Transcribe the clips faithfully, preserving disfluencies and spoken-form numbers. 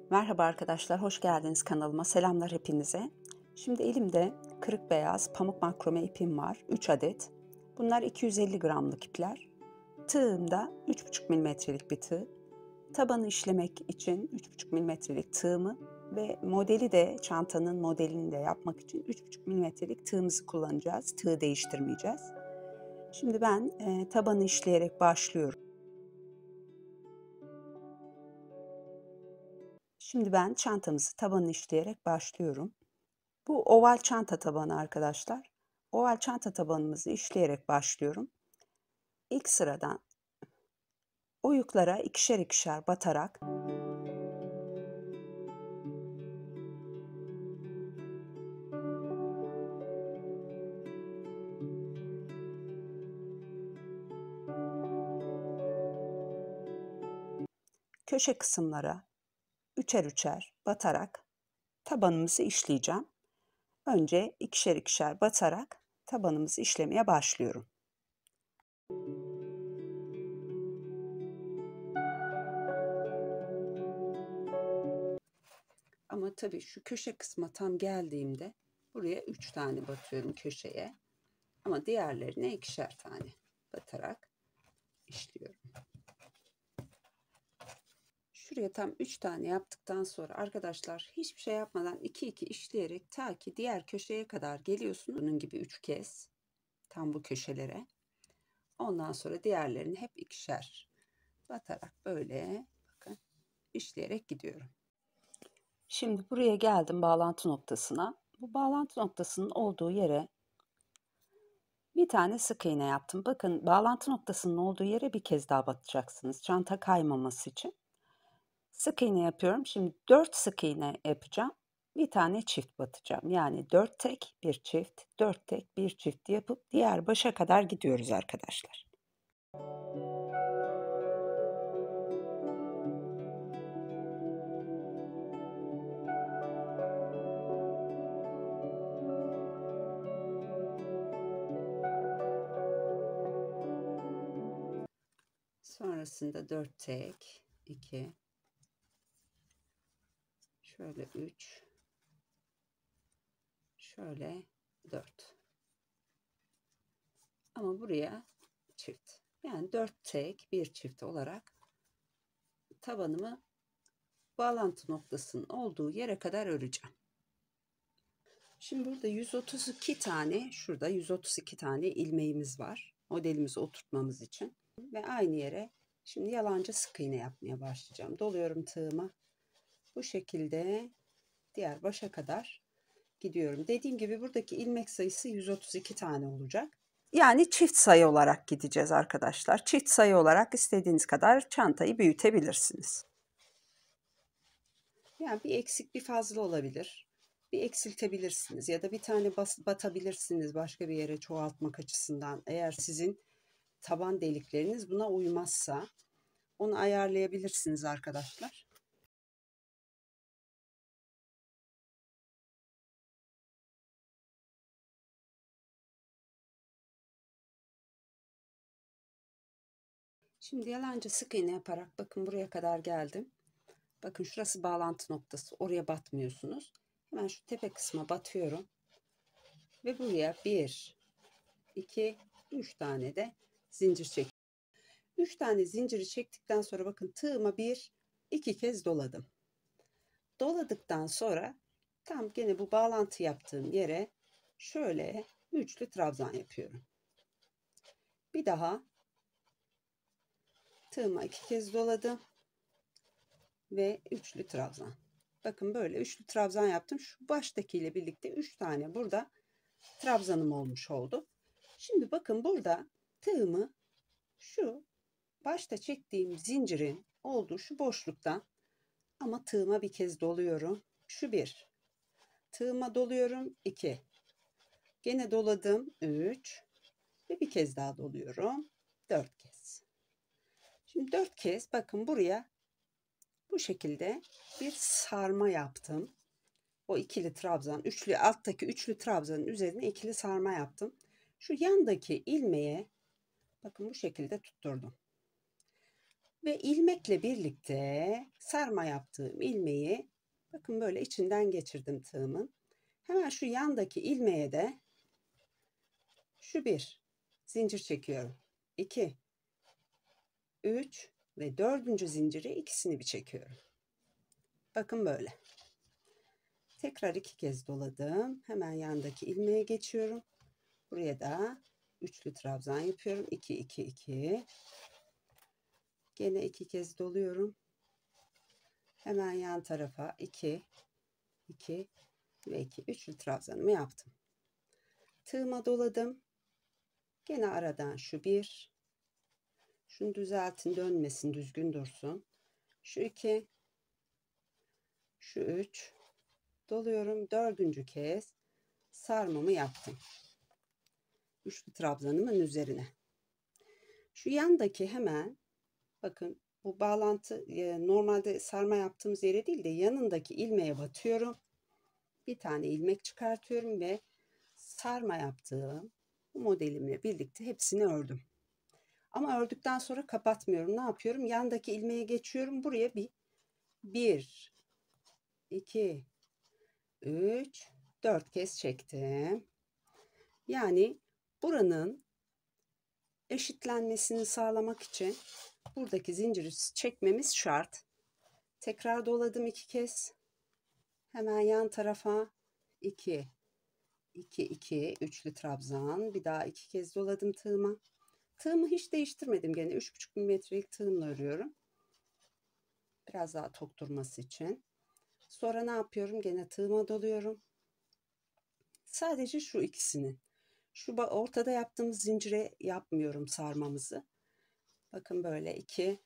Merhaba arkadaşlar, hoş geldiniz kanalıma. Selamlar hepinize. Şimdi elimde kırık beyaz pamuk makrome ipim var. üç adet. Bunlar iki yüz elli gramlık ipler. Tığım da üç buçuk milimetrelik bir tığ. Tabanı işlemek için üç buçuk milimetrelik tığımı ve modeli de çantanın modelini de yapmak için üç buçuk milimetrelik tığımızı kullanacağız. Tığ değiştirmeyeceğiz. Şimdi ben e, tabanı işleyerek başlıyorum. Şimdi ben çantamızı tabanını işleyerek başlıyorum. Bu oval çanta tabanı arkadaşlar. Oval çanta tabanımızı işleyerek başlıyorum. İlk sıradan oyuklara ikişer ikişer batarak köşe kısımlara üçer üçer batarak tabanımızı işleyeceğim. Önce ikişer ikişer batarak tabanımızı işlemeye başlıyorum. Ama tabii şu köşe kısma tam geldiğimde buraya üç tane batıyorum köşeye. Ama diğerlerine ikişer tane batarak işliyorum. Şuraya tam üç tane yaptıktan sonra arkadaşlar hiçbir şey yapmadan iki iki işleyerek ta ki diğer köşeye kadar geliyorsunuz. Bunun gibi üç kez tam bu köşelere. Ondan sonra diğerlerini hep ikişer batarak böyle bakın işleyerek gidiyorum. Şimdi buraya geldim bağlantı noktasına. Bu bağlantı noktasının olduğu yere bir tane sık iğne yaptım. Bakın bağlantı noktasının olduğu yere bir kez daha batacaksınız. Çanta kaymaması için. Sık iğne yapıyorum. Şimdi dört sık iğne yapacağım. Bir tane çift batacağım. Yani dört tek, bir çift, dört tek, bir çift yapıp diğer başa kadar gidiyoruz arkadaşlar. Sonrasında dört tek, iki, şöyle üç, şöyle dört. Ama buraya çift. Yani dört tek, bir çift olarak tabanımı bağlantı noktasının olduğu yere kadar öreceğim. Şimdi burada yüz otuz iki tane, şurada yüz otuz iki tane ilmeğimiz var. Modelimizi oturtmamız için. Ve aynı yere şimdi yalancı sık iğne yapmaya başlayacağım. Doluyorum tığıma. Bu şekilde diğer başa kadar gidiyorum. Dediğim gibi buradaki ilmek sayısı yüz otuz iki tane olacak. Yani çift sayı olarak gideceğiz arkadaşlar. Çift sayı olarak istediğiniz kadar çantayı büyütebilirsiniz. Yani bir eksik bir fazla olabilir. Bir eksiltebilirsiniz ya da bir tane bas, batabilirsiniz başka bir yere çoğaltmak açısından. Eğer sizin taban delikleriniz buna uymazsa onu ayarlayabilirsiniz arkadaşlar. Şimdi yalancı sık iğne yaparak bakın buraya kadar geldim. Bakın şurası bağlantı noktası. Oraya batmıyorsunuz. Hemen şu tepe kısma batıyorum. Ve buraya bir, iki, üç tane de zincir çekiyorum. üç tane zinciri çektikten sonra bakın tığıma bir, iki kez doladım. Doladıktan sonra tam gene bu bağlantı yaptığım yere şöyle üçlü trabzan yapıyorum. Bir daha tığıma iki kez doladım ve üçlü trabzan. Bakın böyle üçlü trabzan yaptım. Şu baştakiyle birlikte üç tane burada trabzanım olmuş oldu. Şimdi bakın burada tığımı şu başta çektiğim zincirin olduğu şu boşluktan ama tığıma bir kez doluyorum. Şu bir. Tığıma doluyorum. iki. Gene doladım. üç. Ve bir kez daha doluyorum. dört kez. Şimdi dört kez bakın buraya bu şekilde bir sarma yaptım. O ikili trabzan, üçlü alttaki üçlü trabzanın üzerine ikili sarma yaptım. Şu yandaki ilmeğe bakın bu şekilde tutturdum. Ve ilmekle birlikte sarma yaptığım ilmeği bakın böyle içinden geçirdim tığımın. Hemen şu yandaki ilmeğe de şu bir zincir çekiyorum. iki, üç ve dördüncü zinciri ikisini bir çekiyorum. Bakın böyle. Tekrar iki kez doladım. Hemen yandaki ilmeğe geçiyorum. Buraya da üçlü trabzan yapıyorum. iki, iki, iki. Gene iki kez doluyorum. Hemen yan tarafa iki, iki ve iki. Üçlü trabzanımı yaptım. Tığıma doladım. Gene aradan şu bir. Şunu düzeltin, dönmesin, düzgün dursun. Şu iki. Şu üç. Doluyorum. Dördüncü kez sarmamı yaptım. Üçlü trabzanımın üzerine. Şu yandaki hemen bakın bu bağlantı normalde sarma yaptığımız yere değil de yanındaki ilmeğe batıyorum. Bir tane ilmek çıkartıyorum ve sarma yaptığım bu modelimle birlikte hepsini ördüm. Ama ördükten sonra kapatmıyorum. Ne yapıyorum? Yandaki ilmeğe geçiyorum. Buraya bir bir, iki, üç, dört kez çektim. Yani buranın eşitlenmesini sağlamak için buradaki zinciri çekmemiz şart. Tekrar doladım iki kez. Hemen yan tarafa iki, iki, iki, üçlü trabzan. Bir daha iki kez doladım tığıma. Tığımı hiç değiştirmedim. Gene üç buçuk milimetrelik tığımla örüyorum. Biraz daha tok durması için. Sonra ne yapıyorum? Gene tığıma doluyorum. Sadece şu ikisini. Şu ortada yaptığımız zincire yapmıyorum sarmamızı. Bakın böyle iki.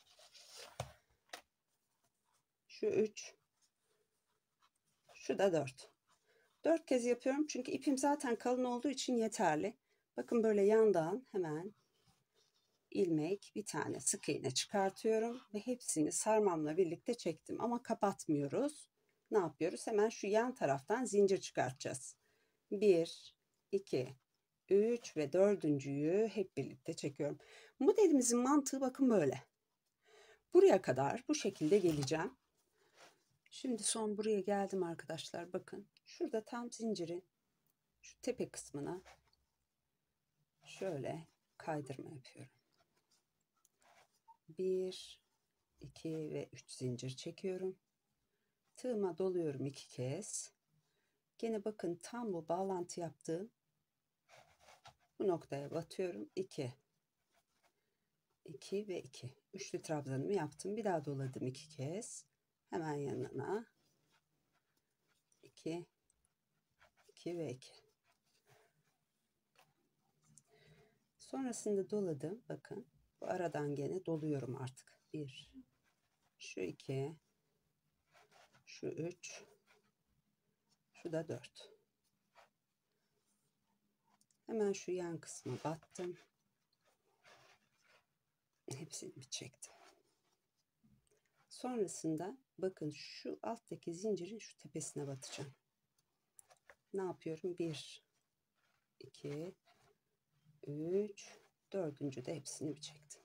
Şu üç. Şu da dört. dört kez yapıyorum çünkü ipim zaten kalın olduğu için yeterli. Bakın böyle yandan hemen ilmek bir tane sık iğne çıkartıyorum ve hepsini sarmamla birlikte çektim ama kapatmıyoruz. Ne yapıyoruz? Hemen şu yan taraftan zincir çıkartacağız. bir, iki, üç ve dördüncüyü hep birlikte çekiyorum. Modelimizin mantığı bakın böyle. Buraya kadar bu şekilde geleceğim. Şimdi son buraya geldim arkadaşlar. Bakın şurada tam zincirin şu tepe kısmına şöyle kaydırma yapıyorum. bir, iki ve üç zincir çekiyorum. Tığıma doluyorum iki kez. Gene bakın tam bu bağlantı yaptığım bu noktaya batıyorum. iki, iki ve iki. Üçlü trabzanımı yaptım. Bir daha doladım iki kez. Hemen yanına iki, iki ve iki. Sonrasında doladım. Bakın bu aradan gene doluyorum artık. bir, şu iki, şu üç, şu da dört. Hemen şu yan kısma battım. Hepsini bir çektim. Sonrasında bakın şu alttaki zincirin şu tepesine batacağım. Ne yapıyorum? bir, iki, üç, dördüncü de hepsini bir çektim.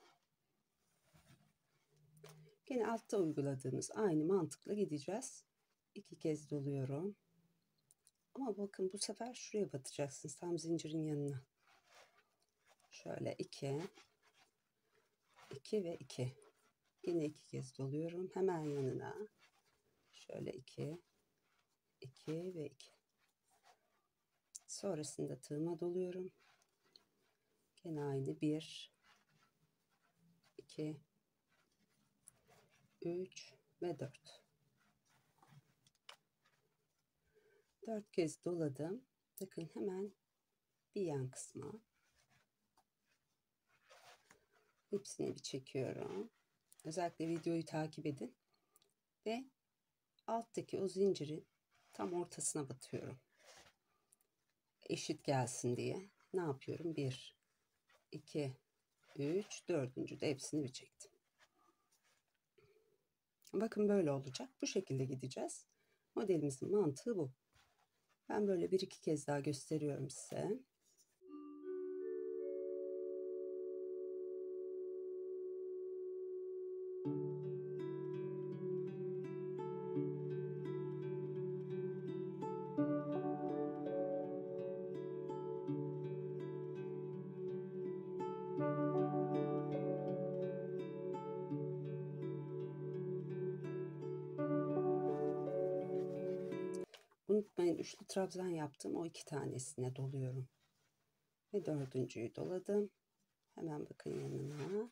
Yine altta uyguladığımız aynı mantıkla gideceğiz. İki kez doluyorum. Ama bakın bu sefer şuraya batacaksınız. Tam zincirin yanına. Şöyle iki, iki ve iki. Yine iki kez doluyorum. Hemen yanına. Şöyle iki, iki ve iki. Sonrasında tığıma doluyorum. Gene aynı bir, iki, üç ve dört. dört kez doladım. Bakın hemen bir yan kısma. Hepsini bir çekiyorum. Özellikle videoyu takip edin. Ve alttaki o zincirin tam ortasına batıyorum. Eşit gelsin diye. Ne yapıyorum? bir, iki, üç, dördüncü de hepsini bir çektim. Bakın böyle olacak. Bu şekilde gideceğiz. Modelimizin mantığı bu. Ben böyle bir iki kez daha gösteriyorum size. unutmayın, üçlü trabzan yaptım. O iki tanesine doluyorum. Ve dördüncüyü doladım. Hemen bakın yanına.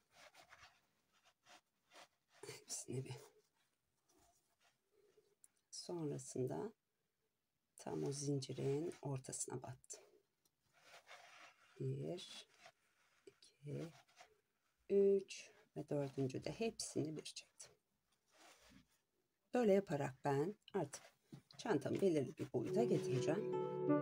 Hepsini bir. Sonrasında tam o zincirin ortasına battım. Bir, iki, üç ve dördüncü de hepsini bir çektim. Böyle yaparak ben artık çantamı belirli bir boyuta getireceğim.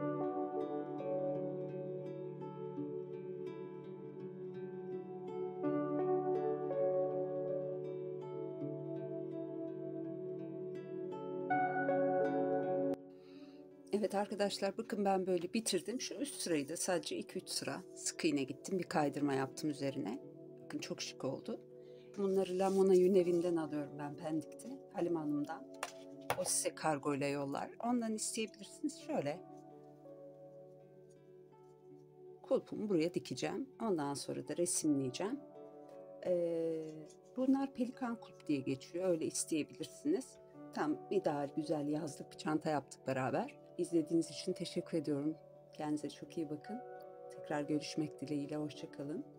Evet arkadaşlar, bakın ben böyle bitirdim. Şu üst sırayı da sadece iki üç sıra sık iğne gittim. Bir kaydırma yaptım üzerine. Bakın çok şık oldu. Bunları Lamona Yün Evi'nden alıyorum ben, Pendik'te. Halim Hanım'dan. O size kargo ile yollar. Ondan isteyebilirsiniz. Şöyle kulpumu buraya dikeceğim. Ondan sonra da resimleyeceğim. Ee, bunlar pelikan kulp diye geçiyor. Öyle isteyebilirsiniz. Tam ideal, güzel yazlık bir çanta yaptık beraber. İzlediğiniz için teşekkür ediyorum. Kendinize çok iyi bakın. Tekrar görüşmek dileğiyle. Hoşça kalın.